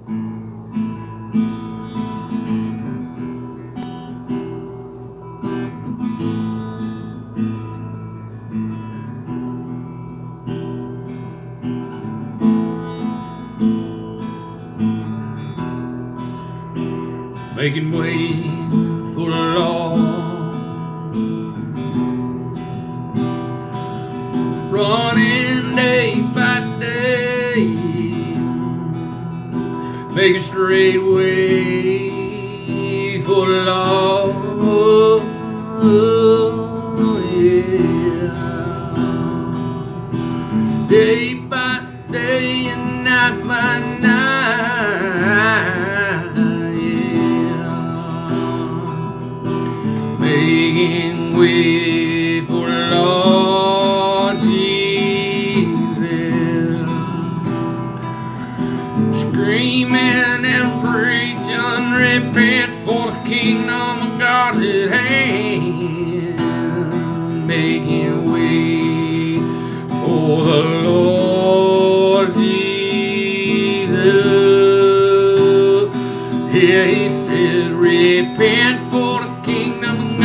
Making way for the Lord, running day by day, making straight way for the Lord, yeah. Day by day and night by night, making way for the Lord Jesus, screaming and preaching, repent for the kingdom of God's at hand, making way for the Lord Jesus. Yeah, he said, repent for the kingdom of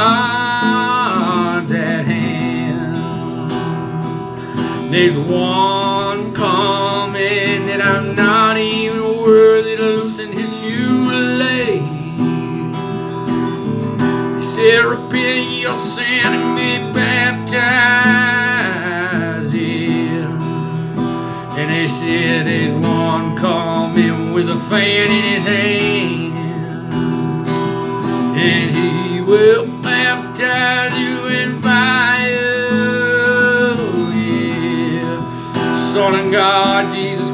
God's at hand. There's one coming that I'm not even worthy to loosen his shoelace. He said, repent your sin and be baptized, yeah. And they said, there's one coming with a fan in his hand, and he will baptize you in fire, yeah. Son of God, Jesus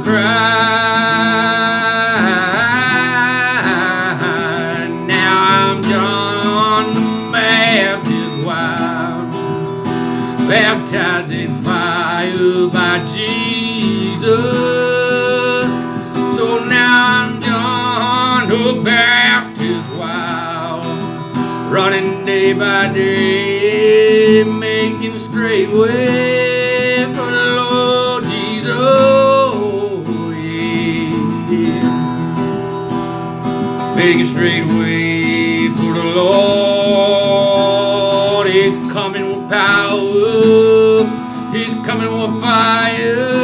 Christ. Now I'm John the Baptist's wife, baptized in fire by Jesus. So now I'm John the Baptist's wife, running day by day, making straight way for the Lord Jesus, yeah. Making straight way for the Lord. He's coming with power, he's coming with fire.